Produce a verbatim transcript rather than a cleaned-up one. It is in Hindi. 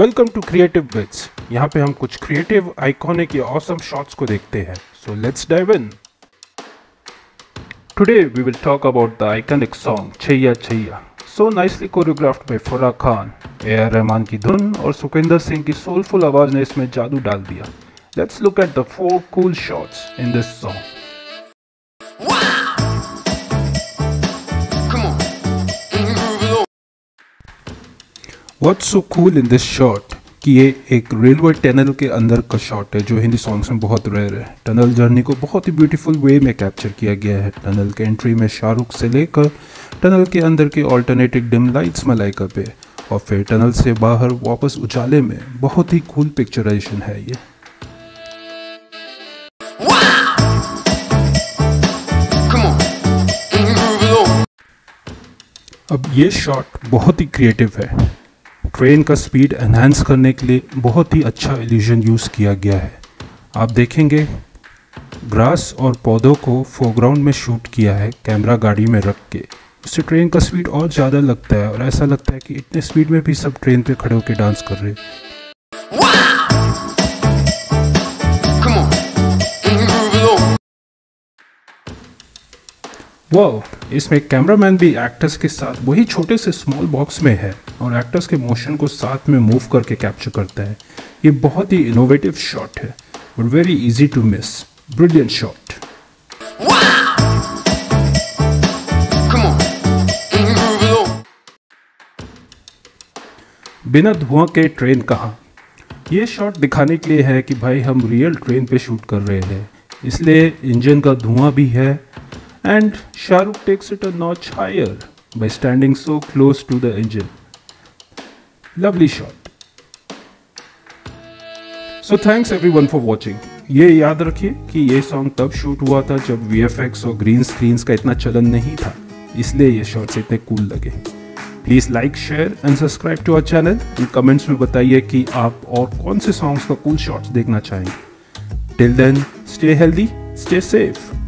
Welcome to creative bits. यहाँ पे हम कुछ क्रिएटिव आइकॉनिक या ऑसम शॉट्स को देखते हैं। So let's dive in. Today we will talk about the iconic song Chaiyya Chaiyya, so nicely choreographed by Farah Khan. A R Rahman की धुन और सुखविंदर सिंह की सोलफुल आवाज ने इसमें जादू डाल दिया। Let's look at the four cool shots in this song. What's so cool in this shot कि ये एक रेलवे टनल के अंदर का शॉट है जो हिंदी सॉन्ग्स में बहुत रेयर है। टनल जर्नी को बहुत ही ब्यूटीफुल वे में कैप्चर किया गया है। टनल के एंट्री में शाहरुख से लेकर टनल के अंदर के ऑल्टरनेटिव डिम लाइट्स मलाइका पे और फिर टनल से बाहर वापस उजाले में, बहुत ही कूल पिक्चराइजेशन है ये। अब ये शॉट बहुत ही क्रिएटिव है। ट्रेन का स्पीड एनहांस करने के लिए बहुत ही अच्छा इल्यूजन यूज़ किया गया है। आप देखेंगे ग्रास और पौधों को फोरग्राउंड में शूट किया है कैमरा गाड़ी में रख के। उससे ट्रेन का स्पीड और ज़्यादा लगता है और ऐसा लगता है कि इतने स्पीड में भी सब ट्रेन पे खड़े होकर डांस कर रहे हैं। वाओ, इसमें कैमरामैन भी एक्टर्स के साथ वही छोटे से स्मॉल बॉक्स में है और एक्टर्स के मोशन को साथ में मूव करके कैप्चर करता है। ये बहुत ही इनोवेटिव शॉट है but very easy to miss. Brilliant shot. बिना धुआं के ट्रेन कहाँ? ये शॉट दिखाने के लिए है कि भाई हम रियल ट्रेन पे शूट कर रहे हैं, इसलिए इंजन का धुआं भी है। And Shahrukh takes it a notch higher by standing so close to the engine. Lovely shot. So thanks everyone for watching. ये याद रखिए कि ये सॉन्ग तब शूट हुआ था जब वी एफ एक्स और ग्रीन स्क्रीन्स का इतना चलन नहीं था, इसलिए ये शॉट्स इतने कूल लगे। Please like, share and subscribe to our channel and comments में बताइए कि आप और कौन से सॉन्ग्स का कूल शॉट्स देखना चाहेंगे। Till then, stay healthy, stay safe.